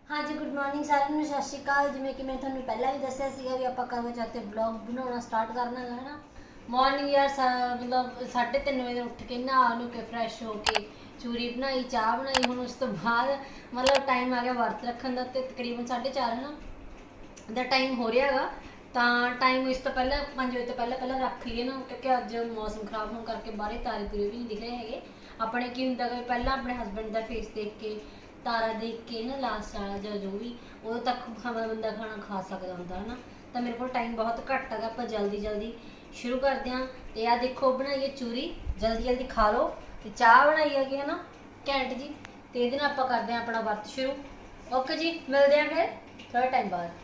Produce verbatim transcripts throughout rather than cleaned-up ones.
हाँ जी, good morning सारिਆਂ ਨੂੰ, ਸਤਿ ਸ਼੍ਰੀ ਅਕਾਲ। ਜਿਵੇਂ ਕਿ ਮੈਂ ਤੁਹਾਨੂੰ ਪਹਿਲਾਂ ਵੀ ਦੱਸਿਆ ਸੀਗਾ ਵੀ ਆਪਾਂ ਕਰਵਾ ਚੌਥ ਤੇ ਵਲੌਗ ਬਣਾਉਣਾ ਸਟਾਰਟ ਕਰਨਾ ਹੈ ਨਾ। ਮਾਰਨਿੰਗ ਯਾਰ मतलब साढ़े तीन बजे उठ के नहा नु के फ्रैश हो के चूरी बनाई, चाह बनाई। हुण उस तो बाद मतलब टाइम आ गया वर्त रखन दा ते तकरीबन साढ़े चार है ना दा टाइम हो रहा है। तो टाइम इस तो पहले पाँच बजे तो पहले पहले रख लिए ना, क्योंकि अज मौसम खराब होने करके बाहर तारे तुरे भी नहीं दिख रहे है। अपने की होंगे कि पहला अपने हसबैंड का फेस देख के तारा देख के ना लास्ट वाला जो जो भी उदों तक खाना बंदा खाना खा सकता होंगे है ना। तो मेरे को टाइम बहुत घट है, आप जल्दी जल्दी शुरू करते हैं। तो यह देखो बनाइए चूरी, जल्दी जल्दी खा लो। तो चाह बनाई है है ना घैंट जी। तो ये आप करते हैं अपना वर्त शुरू। ओके जी, मिलते हैं फिर थोड़ा टाइम बाद।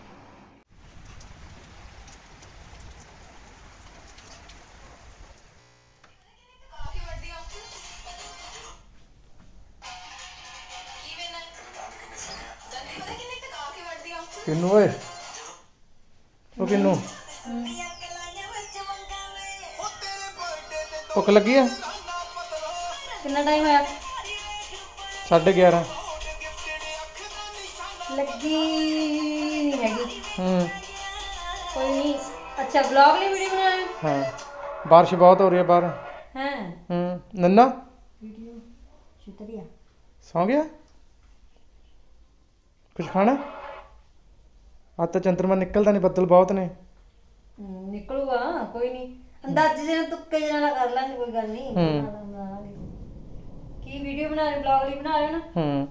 किन्नू ओए ओ किन्नू भुख लगी है? कितना टाइम है? साढ़े ग्यारह लगी नहीं हैगी। हम्म कोई नहीं। अच्छा, ब्लॉग लिए वीडियो बना रहे हो? हाँ, बारिश बहुत हो रही है बाहर। हैं हम्म नन्ना वीडियो शूट दिया। सौ गया? कुछ खाना? आज तो चंद्रमा निकलता नहीं, बदल बहुत ने। निकलूगा कोई नहीं, अंदाजे से तुक्के जना कर लेंगे, कोई गल नहीं। की वीडियो बना रहे, ब्लॉग लिए बना रहे हो ना? हम्म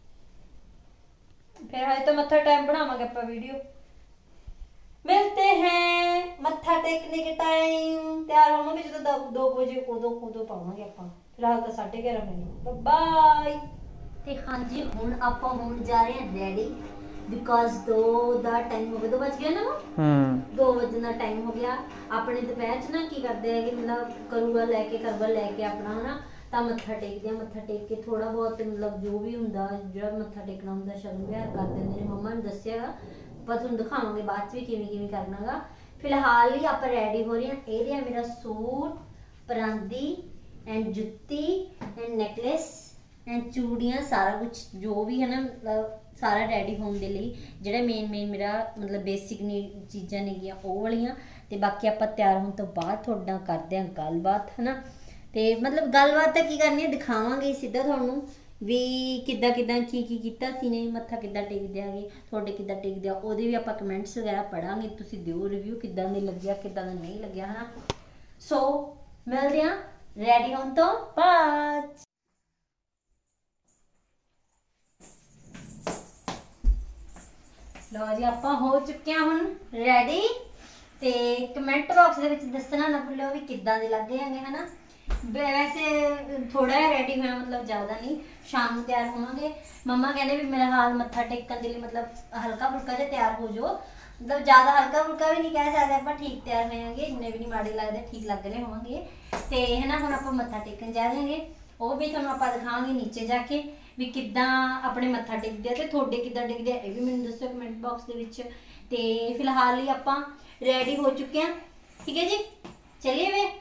फिर हजे तो मत्था टाइम बनावांगे ਆਪਾਂ वीडियो। मिलते हैं मत्था टेकने के टाइम। तैयार होवांगे जो दो दो बजे उदों उदों पावांगे ਆਪਾਂ। फिलहाल तो साढ़े ग्यारह बजे। बाय। ਤੇ ਹਾਂਜੀ ਹੁਣ ਆਪਾਂ ਹੋਣ ਜਾ ਰਹੇ ਹਾਂ ਰੈਡੀ, बिकॉज दो ਦਾ ਟਾਈਮ ਹੋ ਗਿਆ। दो बज गया ना, हम्म दो ਵਜੇ ਦਾ ਟਾਈਮ ਹੋ ਗਿਆ। ਆਪਣੇ ਦੁਪਹਿਰ ਚ ਨਾ ਕੀ ਕਰਦੇ ਹੈਗੇ, मतलब ਕਰੂਆ ਲੈ ਕੇ ਕਰਵਾ ਲੈ ਕੇ ਆਪਣਾ ਹਨਾ ਤਾਂ ਮੱਥਾ ਟੇਕਦੇ ਆ। ਮੱਥਾ ਟੇਕ ਕੇ ਥੋੜਾ ਬਹੁਤ मतलब ਜੋ ਵੀ ਹੁੰਦਾ ਜਿਹੜਾ ਮੱਥਾ ਟੇਕਣਾ ਹੁੰਦਾ ਸ਼ਗਨ ਵਿਹਾਰ ਕਰ ਦਿੰਦੇ ਨੇ। ਮੰਮਾ ਨੇ ਦੱਸਿਆ ਆਪਾਂ ਤੁਹਾਨੂੰ ਦਿਖਾਵਾਂਗੇ ਬਾਅਦ ਚ ਵੀ ਕਿਵੇਂ ਕਿਵੇਂ ਕਰਨਾਗਾ। ਫਿਲਹਾਲ ਹੀ ਆਪਾਂ ਰੈਡੀ ਹੋ ਰਹੇ ਹਾਂ। ਇਹ ਰਿਹਾ ਮੇਰਾ ਸੂਟ, ਪਰਾਂਦੀ ਐਂਡ ਜੁੱਤੀ ਐਂਡ ਨੈਕਲੇਸ ਐਂਡ ਚੂੜੀਆਂ, ਸਾਰਾ ਕੁਝ ਜੋ ਵੀ ਹੈ ਨਾ मतलब सारा रेडी होने के लिए जोड़ा मेन मेन मेरा मतलब बेसिक नी चीज़ा ने वो वालियां। तो बाकी आप तैयार होने तो बाद थोड़ा करते हैं गलबात है ना। तो मतलब गलबात की करनी है, दिखावांगे सीधा थोनू भी किदा किदा की की कीता सी ने, मत्था किदा टेक दियागे, थोड़े किदा टेक दिया वो भी आप कमेंट्स वगैरह पढ़ांगे। तुसीं दिओ रिव्यू किदा दी लग्या किदा दा नहीं लग्या है ना। सो मिलते हैं रेडी होने तो बाद। लो जी, आप हो चुके हैं हुण रेडी। तो कमेंट बॉक्स के दसना ना भूलो भी किदां दे लगे हैं है ना। वैसे थोड़ा रेडी हुआ, मतलब ज़्यादा नहीं। शाम को तैयार होवांगे। मम्मा कहने भी मेरा हाल मत्था टेकन के लिए मतलब हल्का फुल्का जो तैयार हो जाओ, मतलब ज़्यादा हल्का फुल्का भी नहीं कह सकते आप, ठीक तैयार होंगे, इन्ने भी नहीं माड़े लगते, ठीक लग रहे होंगे। तो है ना हुण आप मत्था टेकन जा देंगे, वो भी तुहानूं आपां दिखावांगे नीचे जाके भी किदां अपने मत्था टेकदे आ ते थोड़े किदां टेकदे आ, ये भी मैनूं दस्सिओ कमेंट बॉक्स दे विच। ते फिलहाल ही आपां रेडी हो चुके हैं, ठीक है जी। चलिए वे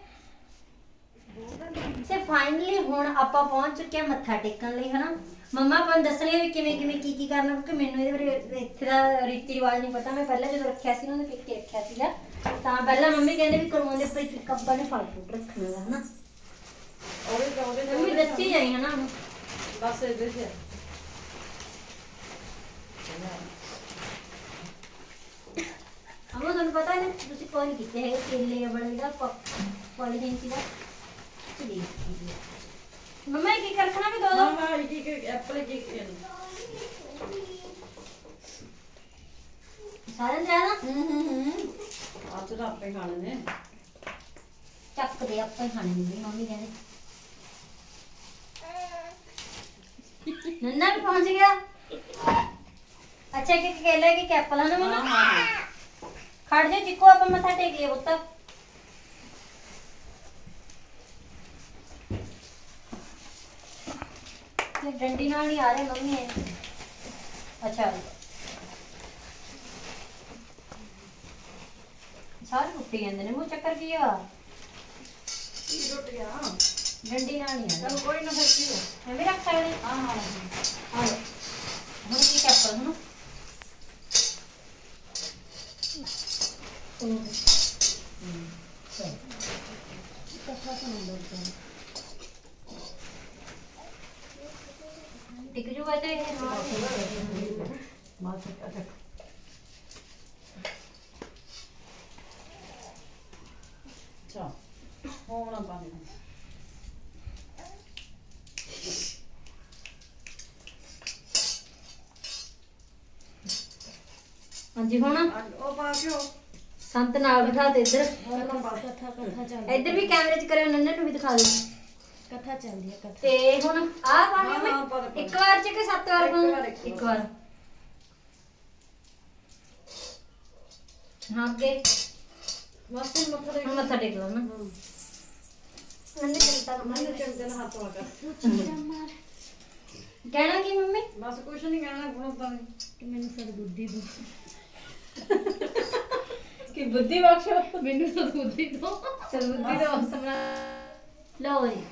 ते फाइनली हुण आपां पहुंच चुके हैं मत्था टेकन लई है ना। मम्मा अपन दसणगे भी किवें किवें की की करना, क्योंकि मैनूं इहदे बारे इत्थे दा रीति रिवाज नहीं पता। मैं पहले जो रखिया सी उन्होंने पिक के रखिया सीगा, तां पहला मम्मी कहंदे भी करवाउण दे उपर एक कप्पा ने फल फ्रूट रखना है ना। और मम्मी दस्सी जाई है ना बस इधर से हमको तुहानूं पता है ना, तुसीं कोई नहीं कीते है केले बड़े दा पॉलीथीन सी दा। मम्मा एक एक रखना भी दो दो। हां एक एक एप्पल एक एक सारे ज्यादा हम्म हम्म आज तो आपे खाने ने चक दे आपे खाने ने। मम्मी कहने नन्ना भी पहुंच गया। अच्छा कि केले की कैपल है ना मम्मा। हां हां खड़ जा चिक्को, आप मथा टेक लिया पुत्त। ये डंडी नाल ही आ रहे मम्मी है। अच्छा सारे टुट्टी जांदे ने, मुंह चक्कर की आ टुट गया डंडी नाल ही आ। चल कोई ना, फिर की हो मैं भी रख सकदे। हां हां हां हुण की कैपल हुण ਤੇ ਅੱਛਾ ਹੋਣਾ ਪਾਣੀ ਹਾਂਜੀ ਹੁਣ ਉਹ ਪਾ ਕੇ ਉਹ ਸੰਤ ਨਾਲ ਬਿਠਾ ਤੇ ਇੱਧਰ ਕਥਾ ਕਥਾ ਚੱਲ ਇੱਧਰ ਵੀ ਕੈਮਰੇ 'ਚ ਕਰਿਓ, ਨੰਨੇ ਨੂੰ ਵੀ ਦਿਖਾ ਦਿਓ। ਕਥਾ ਚੱਲਦੀ ਹੈ ਕਥਾ। ਤੇ ਹੁਣ ਆ ਪਾਣੀ ਹਾਂ, ਹਾਂ, ਮੈਂ ਪਾ ਦੇ, ਪਾ ਦੇ। ਇੱਕ ਵਾਰ 'ਚ ਕਿ ਸੱਤ ਵਾਰ ਇੱਕ ਵਾਰ, ਪਾਉਂ? ਇੱਕ ਇੱਕ ਵਾਰ। ਹਾਂ ਅੱਗੇ ਬਸ ਮੱਥਾ ਦੇ ਹੁਣ ਮੱਥਾ ਟੇਕ ਲਓ ਨਾ। ਨੰਨੇ ਚਲਤਾ ਮੈਨੂੰ ਚੰਗੇ ਨਾਲ ਹੱਥ ਲਾ ਕਰ ਕਹਿਣਾ ਕੀ ਮੰਮੀ? ਬਸ ਕੁਛ ਨਹੀਂ ਕਹਿਣਾ ਗੁਣ ਤਾਂ ਕਿ ਮੈਨੂੰ ਸਦਬੁੱਧੀ ਦੋ, ਕਿ ਬੁੱਧੀ ਬਖਸ਼ੋ ਮੈਨੂੰ ਸਦਬੁੱਧੀ ਦੋ। ਸਦਬੁੱਧੀ ਦਾ ਸਮਾ ਲਓ ਜੀ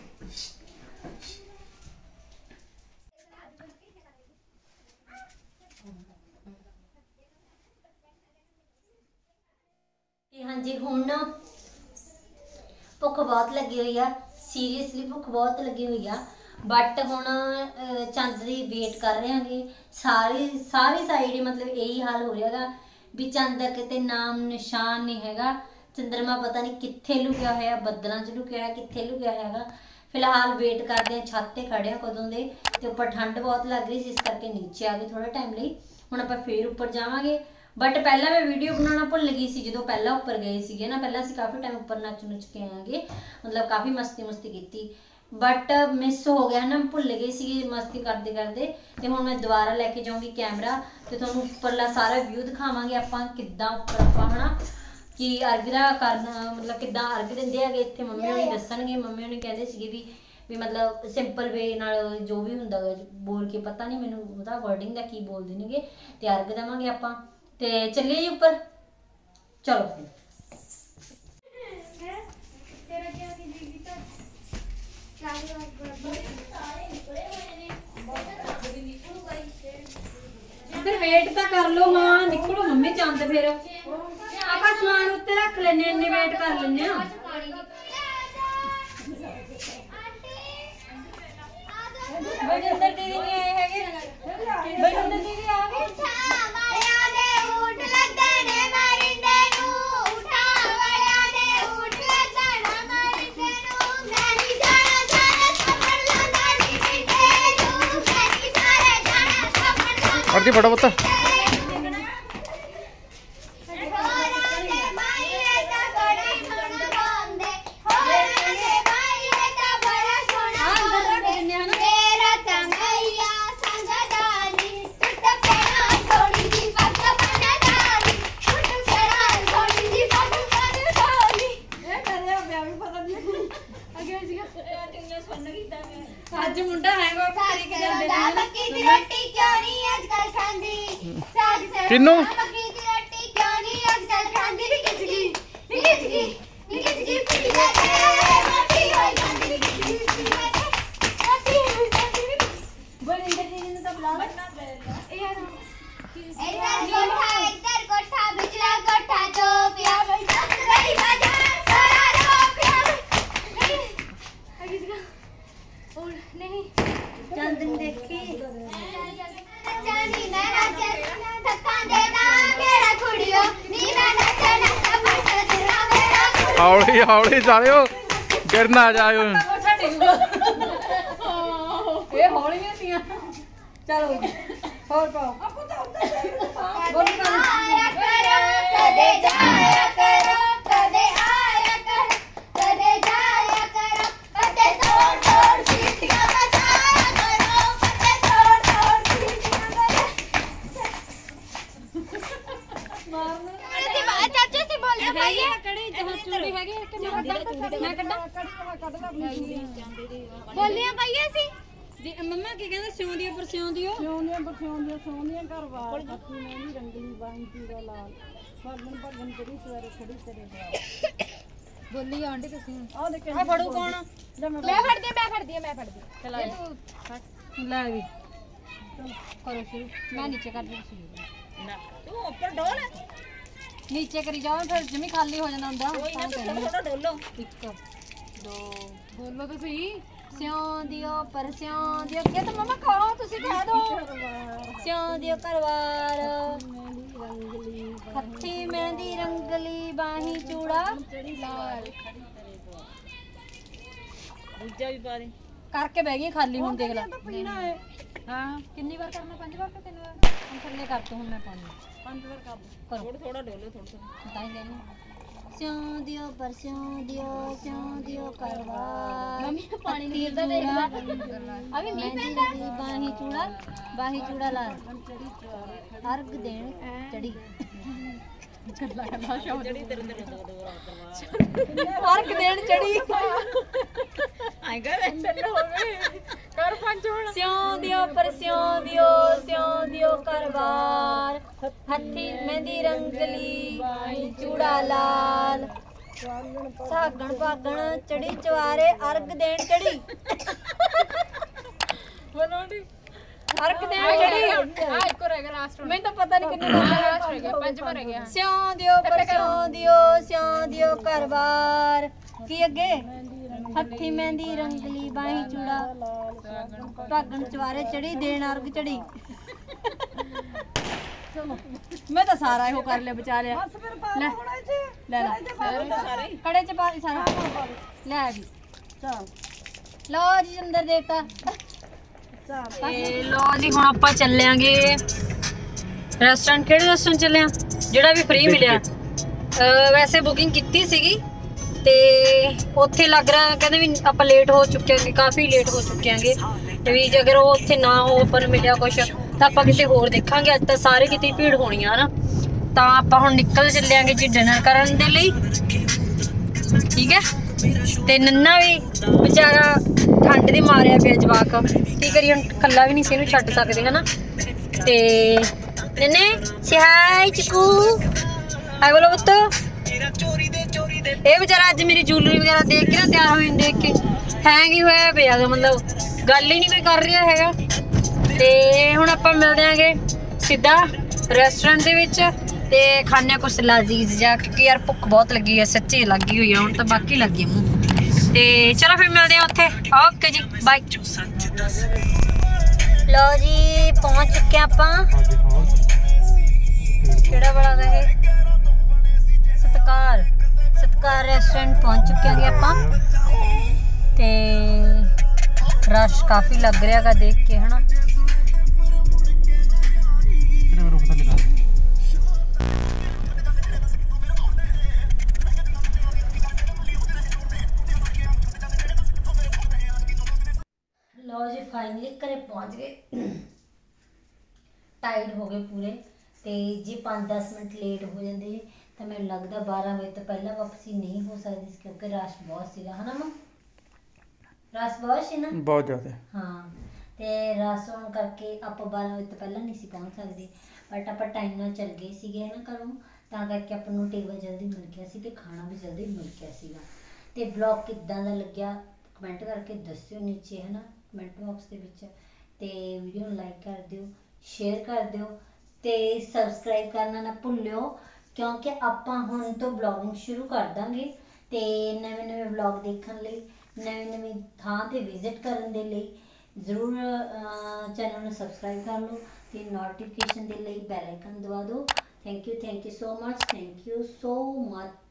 ਕਿ ਹਾਂਜੀ ਹੁਣ ਨਾ ਭੁੱਖ ਬਹੁਤ ਲੱਗੀ ਹੋਈ ਆ, ਸੀਰੀਅਸਲੀ ਭੁੱਖ ਬਹੁਤ ਲੱਗੀ ਹੋਈ ਆ। ਬਟ ਹੁਣ ਅਹ, ਚੰਦ ਦੀ ਵੇਟ ਕਰ ਰਹੇ ਹਾਂਗੇ ਸਾਰੀ ਸਾਰੀ ਸਾਈਡ ਹੀ, ਮਤਲਬ ਇਹੀ ਹਾਲ ਹੋ ਰਿਹਾਗਾ ਵੀ ਚੰਦ ਦਾ ਕਿਤੇ ਨਾਮ ਨਿਸ਼ਾਨ ਨਹੀਂ ਹੈਗਾ। ਚੰਦਰਮਾ ਪਤਾ ਨਹੀਂ ਕਿੱਥੇ ਲੁਕਿਆ ਹੋਇਆ, ਬੱਦਲਾਂ 'ਚ ਲੁਕਿਆ ਹੋਇਆ, ਕਿੱਥੇ ਲੁਕਿਆ ਹੈਗਾ। ਫਿਲਹਾਲ ਵੇਟ ਕਰਦੇ ਆ, ਛੱਤ ਤੇ ਖੜੇ ਆ ਕਦੋਂ ਦੇ, ਤੇ ਉੱਪਰ ਠੰਡ ਬਹੁਤ ਲੱਗ ਰਹੀ ਸੀ, ਇਸ ਕਰਕੇ ਨੀਚੇ ਆ ਗਏ ਥੋੜਾ ਟਾਈਮ ਲਈ। ਹੁਣ ਆਪਾਂ ਫੇਰ ਉੱਪਰ ਜਾਵਾਂਗੇ। ਬਟ ਪਹਿਲਾਂ ਮੈਂ ਵੀਡੀਓ ਬਣਾਉਣਾ ਭੁੱਲ ਗਈ ਸੀ ਜਦੋਂ ਪਹਿਲਾਂ ਉੱਪਰ ਗਏ ਸੀਗੇ ਨਾ। ਪਹਿਲਾਂ ਅਸੀਂ ਕਾਫੀ ਟਾਈਮ ਉੱਪਰ ਨੱਚ ਨੁੱਚ ਕੇ ਆਏਗੇ, ਮਤਲਬ ਕਾਫੀ ਮਸਤੀ ਮੁਸਤੀ ਕੀਤੀ, ਬਟ ਮਿਸ ਹੋ ਗਿਆ ਨਾ, ਭੁੱਲ ਗਈ ਸੀ ਮਸਤੀ ਕਰਦੇ ਕਰਦੇ। ਤੇ ਹੁਣ ਮੈਂ ਦੁਬਾਰਾ ਲੈ ਕੇ ਜਾਊਂਗੀ ਕੈਮਰਾ ਤੇ ਤੁਹਾਨੂੰ ਉੱਪਰਲਾ ਸਾਰਾ ਵਿਊ ਦਿਖਾਵਾਂਗੇ ਆਪਾਂ ਕਿੱਦਾਂ ਉੱਪਰ ਆਪਾਂ ਹਨਾ ਕਿ ਅਰਗ ਦਾ ਕਰਨਾ, ਮਤਲਬ ਕਿੱਦਾਂ ਅਰਗ ਦਿੰਦੇ ਹੈਗੇ ਇੱਥੇ। ਮੰਮੀ ਹੋਣੀ ਦੱਸਣਗੇ, ਮੰਮੀ ਹੋਣੀ ਕਹਿੰਦੇ ਸੀਗੇ ਵੀ ਵੀ ਮਤਲਬ ਸਿੰਪਲ ਵੇ ਨਾਲ ਜੋ ਵੀ ਹੁੰਦਾ ਗਾ ਬੋਲ ਕੇ, ਪਤਾ ਨਹੀਂ ਮੈਨੂੰ ਉਹਦਾ ਵਰਡਿੰਗ ਦਾ ਕੀ ਬੋਲਦੇ ਨੇਗੇ, ਤੇ ਅਰਗ ਦੇਵਾਂਗੇ ਆਪਾਂ। ਤੇ ਚੱਲੀਏ ਜੀ ਉੱਪਰ, ਚਲੋ। ਫਿਰ ਵੇਟ ਤਾਂ ਕਰ ਲਓ ਮਾਂ, ਨਿਕਲੋ ਮੰਮੀ ਚੰਦ। ਫਿਰ ਆਪਾਂ ਸਮਾਨ ਉੱਤੇ ਰੱਖ ਲੈਨੇ, ਇੰਨੇ ਵੇਟ ਕਰ ਲੈਨੇ ਆ। ਬਲਜਿੰਦਰ ਦੀਦੀ ਨਹੀਂ ਆਏ ਹੈਗੇ, ਬਲਜਿੰਦਰ ਦੀਦੀ ਆ ਗਏ। ਅਰਜੀ ਫੜੋ ਪੁੱਤ। ਅੱਜ ਮੁੰਡਾ ਹੈਗਾ ਮੱਕੀ ਦੀ ਰੋਟੀ ਕਿਉਂ ਨਹੀਂ ਅੱਜ ਕੱਲ ਖਾਂਦੀ? ਸਾਜ ਸੇ ਕਿਹਨੂੰ? ਮੱਕੀ ਦੀ ਰੋਟੀ ਕਿਉਂ ਨਹੀਂ ਅੱਜ ਕੱਲ ਖਾਂਦੀ? ਨੀ ਖਿਚੜੀ ਨੀ ਖਿਚੜੀ ਨੀ ਖਿਚੜੀ ਪੀੜੀ ਦਾ ਰੋਟੀ ਹੋਈ ਜਾਂਦੀ ਨੀ ਖਿਚੜੀ ਪੀੜੀ ਦਾ ਰੋਟੀ ਹੋਈ ਜਾਂਦੀ। ਬਲਜਿੰਦਰ ਦੀਦੀ ਨੂੰ ਤਾਂ ਬੁਲਾ ਇਹ ਯਾਰ ਇੱਧਰ ਕੋਠਾ ਇੱਧਰ ਕੋਠਾ ਬਿਜਲਾ ਕੋਠਾ ਜੋ ਪਿਆ ਬੈਠਾ ਗਈ ਬਾਜ਼ਾਰ ਸਾਰਾ ਰੋ ਪਿਆ। ਅਗੀ ਜਗਾ और नहीं ਚੰਦ ਨੂੰ ਦੇਖੀ जानी मैं नाचे धक्का देना मेरा कुड़ियो नी मैं नाचे नाचा फट तेरा मेरा ਹੌਲੀ ਹੌਲੀ ਸਾਲਿਓ, ਗਿਰ ਨਾ ਜਾਇਓ। ਇਹ ਹੌਲੀਆਂ ਸੀਆਂ। ਚਲੋ ਹੋਰ ਪਾਓ। आया करो कदे जाया करो कदे आया करो कदे जाया करो कदे तोड़ तोड़ सीटियां बजाया करो कदे तोड़ तोड़ सीटियां बजा चाचा से बोल दो भाई ਕੜੀ ਜਹਾਂ ਚੂੜੀ ਹੈਗੀ ਕਿ ਮੈਂ ਕੱਢਾਂ ਮੈਂ ਕੱਢਾਂ बोलिए भैया सी ਦੀ ਮੰਮਾ ਕੀ ਕਹਿੰਦੇ ਸਿਉਂ ਦੀ ਪਰ ਸਿਉਂ ਦਿਓ ਸੋਹਣੀਆਂ ਬਖਿਆਉਂਦੀਆਂ ਸੋਹਣੀਆਂ ਘਰਵਾਰ ਕੱਤੀ ਨੇ ਨਹੀਂ ਰੰਗਲੀ ਬਾਹੀਂ ਪੀੜਾ ਲਾਲ ਫਰਗਨ ਭਗਨ ਜਿਹੜੀ ਸਵੇਰੇ ਖੜੀ ਤੇਰੇ ਪਿਆ ਬੋਲੀ ਆਂਟੀ ਤੁਸੀਂ ਆਹ ਦੇਖ ਆ ਫੜੂ ਕੌਣ? मैं फड़ दी मैं फड़ दी मैं फड़ दी ਚਲਾ ਲੈ ਵੀ ਕਰੋ ਸ਼ੁਰੂ। ਮੈਂ ਨੀਚੇ ਕਰ ਦਿੰਦੀ ਸੀ ਨਾ ਤੂੰ ਉੱਪਰ ਡੋਲ ਨੀਚੇ ਕਰੀ ਜਾਓ ਫਿਰ ਜਿਵੇਂ ਖਾਲੀ ਹੋ ਜਾਂਦਾ ਹੁੰਦਾ। ਕੋਈ ਨਾ ਥੋੜਾ ਥੋੜਾ ਡੋਲੋ। ਇੱਕ ਦੋ ਬੋਲੋ ਤਾਂ ਸਹੀ। ਸਿਉਂ ਦਿਓ ਪਰ ਸਿਉਂ ਦਿਓ ਕਿ ਤਾਂ ਮਮਾ ਕਹੋ ਤੁਸੀਂ ਕਹਿ ਦੋ ਸਿਉਂ ਦਿਓ ਕਰਵਾਰ ਰੰਗਲੀ ਹੱਥੀ ਮਹਿੰਦੀ ਰੰਗਲੀ ਬਾਹੀ ਚੂੜਾ ਚੜੀ ਲਾਲ ਦੂਜਾ ਵੀ ਪਾ ਦੇ ਕਰਕੇ ਬਹਿ ਗਈ ਖਾਲੀ ਹੁਣ ਦੇਖ ਲੈ ਪੀਣਾ ਹੈ ਹਾਂ ਕਿੰਨੀ ਵਾਰ ਕਰਨਾ ਪੰਜ ਵਾਰ ਕਿ ਤਿੰਨ ਵਾਰ ਹੁਣ ਥੱਲੇ ਕਰ ਤੂੰ ਹੁਣ ਮੈਂ ਪਾਣੀ ਪੰਜ ਵਾਰ ਕਰ ਕਰੋ ਥੋੜਾ ਥੋੜਾ ਡੋਲੋ ਥੋੜਾ ਥੋੜਾ ਤਾਂ ਹੀ ਕਹਿੰਦੀ ਸਿਉਂ ਦਿਓ ਪਰ ਸਿਉਂ ਦਿਓ ਸਿਉਂ ਦਿਓ ਕਰਵਾਰ ਮੰਮੀ ਪਾਣੀ ਨਹੀਂ ਗਿਰਦਾ ਦੇਖਦਾ ਅਭੀ ਮੀਂਹ ਪੈਂਦਾ ਬਾਹੀ ਚੂੜਾ ਬਾਹੀ ਚੂੜਾ ਲਾਲ ਅਰਗ ਦੇਣ ਚੜੀ ਚੱਲਾ ਕਰਨਾ ਸ਼ਾਮ ਜੜੀ ਤੇਰੇ ਤੇਰੇ ਦੋ ਦੋ ਅਰਗ ਦੇਣ ਚੜੀ ਆਈ ਗਾ ਚੱਲ ਹੋਵੇ ਕਰ ਪੰਜ ਹੁਣ ਸਿਉਂ ਦਿਓ ਪਰ ਸਿਉਂ ਦਿਓ ਸਿਉਂ ਦਿਓ ਕਰਵਾਰ ਹੱਥੀ ਮਹਿੰਦੀ ਰੰਗਲੀ ਬਾਹੀ ਚੂੜਾ ਲਾਲ ਸਾਗਣ ਭਾਗਣ ਚੜੀ ਚਵਾਰੇ ਅਰਗ ਦੇਣ ਚੜੀ ਬੋਲੋੜੀ ਅਰਗ ਦੇਣ ਚੜੀ ਆ ਇੱਕ ਰਹਿ ਗਿਆ ਲਾਸਟ ਮੈਨੂੰ ਤਾਂ ਪਤਾ ਨਹੀਂ ਕਿੰਨੇ ਲਾਸਟ ਰਹਿ ਗਿਆ ਪੰਜਵਾਂ ਰਹਿ ਗਿਆ ਸਿਉਂ ਦਿਓ ਪਰ ਸਿਉਂ ਦਿਓ ਸਿਉਂ ਦਿਓ ਕਰਵਾਰ ਕੀ ਅੱਗੇ ਹੱਥੀ ਮਹਿੰਦੀ ਰੰਗਲੀ ਬਾਹੀ ਚੂੜਾ ਭਾਗਣ ਚਵਾਰੇ ਚੜੀ ਦੇਣ ਅਰਗ ਚੜੀ ਮੈਂ ਤਾਂ ਸਾਰਾ ਇਹੋ ਕਰ ਲਿਆ ਬਚਾ ਲਿਆ ਲੈ ਲੈ ਲੈ ਕੜੇ ਚ ਪਾ ਦੇ ਸਾਰਾ ਲੈ ਜੀ ਚਲ ਲਓ ਜੀ ਅੰਦਰ ਦੇਤਾ ਤੇ ਲਓ ਜੀ ਹੁਣ ਆਪਾਂ ਚੱਲਿਆਂਗੇ ਰੈਸਟੋਰੈਂਟ ਕਿਹੜੇ ਰੈਸਟੋਰੈਂਟ ਚੱਲੇ ਆ ਜਿਹੜਾ ਵੀ ਫ੍ਰੀ ਮਿਲਿਆ ਅਹ ਵੈਸੇ ਬੁਕਿੰਗ ਕੀਤੀ ਸੀਗੀ ਤੇ ਉੱਥੇ ਲੱਗ ਰਿਹਾ ਕਹਿੰਦੇ ਵੀ ਆਪਾਂ ਲੇਟ ਹੋ ਚੁੱਕੇ ਆਂਗੇ ਕਾਫੀ ਲੇਟ ਹੋ ਚੁੱਕੇ ਆਂਗੇ ਤੇ ਵੀ ਜੇ ਅਗਰ ਉਹ ਉੱਥੇ ਨਾ ਹੋ ਆਪਾਂ ਨੂੰ ਮਿਲਿਆ ਕੁਛ ਤਾਂ ਆਪਾਂ ਕਿਤੇ ਹੋਰ ਦੇਖਾਂਗੇ ਅੱਜ ਤਾਂ ਸਾਰੇ ਕਿਤੇ ਭੀੜ ਹੋਣੀ ਆ ਨਾ ਤਾਂ ਆਪਾਂ ਹੁਣ ਨਿਕਲ ਚੱਲਿਆਂਗੇ ਜੀ ਡਿਨਰ ਕਰਨ ਦੇ ਲਈ ਠੀਕ ਹੈ ਤੇ ਨੰਨਾ ਵੀ ਵਿਚਾਰਾ ਠੰਡ ਦੀ ਮਾਰਿਆ ਪਿਆ ਜਵਾਕ ਕੀ ਕਰੀ ਹੁਣ ਕੱਲਾ ਵੀ ਨਹੀਂ ਸੀ ਇਹਨੂੰ ਛੱਡ ਸਕਦੇ ਹਨਾ ਤੇ ਨੰਨੇ ਸਿਹਾਈ ਚਿਕੂ ਆ ਬੋਲੋ ਪੁੱਤ ਇਹ ਵਿਚਾਰਾ ਅੱਜ ਮੇਰੀ ਜੂਲਰੀ ਵਗੈਰਾ ਦੇਖ ਕੇ ਨਾ ਤਿਆਰ ਹੋਈ ਦੇਖ ਕੇ ਹੈਂਗ ਹੀ ਹੋਇਆ ਪਿਆ ਮਤਲਬ ਗੱਲ ਹੀ ਨਹੀਂ ਕੋਈ ਕਰ ਰਿਹਾ ਹੈਗਾ ਤੇ ਹੁਣ ਆਪਾਂ ਮਿਲਦੇ ਆਂਗੇ ਸਿੱਧਾ ਰੈਸਟੋਰੈਂਟ ਦੇ ਵਿੱਚ ਤੇ ਖਾਣੇ ਕੁਛ ਲਜ਼ੀਜ਼ ਜਿਹਾ ਕਿਉਂਕਿ ਯਾਰ ਭੁੱਖ ਬਹੁਤ ਲੱਗੀ ਹੈ ਸੱਚੀ ਲੱਗੀ ਹੋਈ ਆ ਹੁਣ ਤਾਂ ਬਾਕੀ ਲੱਗੀ ਮੂੰਹ ਤੇ ਚਲੋ ਫਿਰ ਮਿਲਦੇ ਆ ਉੱਥੇ ਓਕੇ ਜੀ ਬਾਏ ਲਓ ਜੀ ਪਹੁੰਚ ਚੁੱਕੇ ਆਪਾਂ ਕਿਹੜਾ ਬੜਾ ਹੈ ਸਤਕਾਰ ਸਤਕਾਰ ਰੈਸਟੋਰੈਂਟ ਪਹੁੰਚ ਚੁੱਕੇ ਹਾਂ ਆਪਾਂ ਤੇ ਰਸ਼ ਕਾਫੀ ਲੱਗ ਰਿਹਾ ਹੈਗਾ ਦੇਖ ਕੇ ਹਨਾ ਲਓ ਜੀ ਫਾਈਨਲੀ ਘਰੇ ਪਹੁੰਚ ਗਏ ਟਾਈਡ ਹੋ ਗਏ ਪੂਰੇ ਤੇ ਜੇ ਪੰਜ ਦਸ ਮਿੰਟ ਲੇਟ ਹੋ ਜਾਂਦੇ ਤਾਂ ਮੈਨੂੰ ਲੱਗਦਾ ਬਾਰਾਂ ਵਜੇ ਤੋਂ ਪਹਿਲਾਂ ਵਾਪਸੀ ਨਹੀਂ ਹੋ ਸਕਦੀ ਸੀ ਕਿਉਂਕਿ ਰਸ਼ ਬਹੁਤ ਸੀਗਾ ਹਨਾ ਮਾਂ ਰਸ਼ ਬਹੁਤ ਸੀ ਨਾ ਬਹੁਤ ਜ਼ਿਆਦਾ ਹਾਂ ਤੇ ਰਸ਼ ਹੋਣ ਕਰਕੇ ਆਪਾਂ ਬਾਰਾਂ ਵਜੇ ਤੋਂ ਪਹਿਲਾਂ ਨਹੀਂ ਸੀ ਪਹੁੰਚ ਸਕਦੇ ਬਟ ਆਪਾਂ ਟਾਈਮ ਨਾਲ ਚੱਲ ਗਏ ਸੀਗੇ ਨਾ ਘਰੋਂ ਤਾਂ ਕਰਕੇ ਆਪਾਂ ਨੂੰ ਟੇਬਲ ਜਲਦੀ ਮਿਲ ਗਿਆ ਸੀ ਤੇ ਖਾਣਾ ਵੀ ਜਲਦੀ ਮਿਲ ਗਿਆ ਸੀਗਾ ਤੇ ਵਲੌਗ ਕਿੱਦਾਂ ਦਾ ਲੱਗਿਆ ਕਮੈਂਟ ਕਰਕੇ ਦੱਸਿਓ ਨੀਚੇ ਹਨਾ ਕਮੈਂਟ ਬਾਕਸ ਦੇ ਵਿੱਚ ਤੇ ਵੀਡੀਓ ਨੂੰ ਲਾਈਕ ਕਰ ਦਿਓ ਸ਼ੇਅਰ ਕਰ ਦਿਓ ਤੇ ਸਬਸਕ੍ਰਾਈਬ ਕਰਨਾ ਨਾ ਭੁੱਲਿਓ ਕਿਉਂਕਿ ਆਪਾਂ ਹੁਣ ਤੋਂ ਵਲੌਗਿੰਗ ਸ਼ੁਰੂ ਕਰ ਦਾਂਗੇ ਤੇ ਨਵੇਂ ਨਵੇਂ ਵਲੌਗ ਦੇਖਣ ਲਈ ਨਵੀਂ ਨਵੀਂ ਥਾਂ ਤੇ ਵਿਜ਼ਿਟ ਕਰਨ ਦੇ ਲਈ ਜ਼ਰੂਰ ਚੈਨਲ ਨੂੰ ਸਬਸਕ੍ਰਾਈਬ ਕਰ ਲਓ ਤੇ ਨੋਟੀਫਿਕੇਸ਼ਨ ਦੇ ਲਈ ਬੈਲ ਆਈਕਨ ਦਬਾ ਦਿਓ thank you thank you so much thank you so much